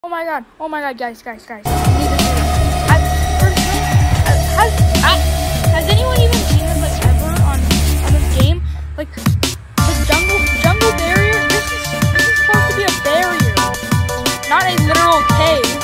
Oh my god, guys. Has anyone even seen this like ever on this game? Like the jungle barrier. This is supposed to be a barrier, not a literal cave.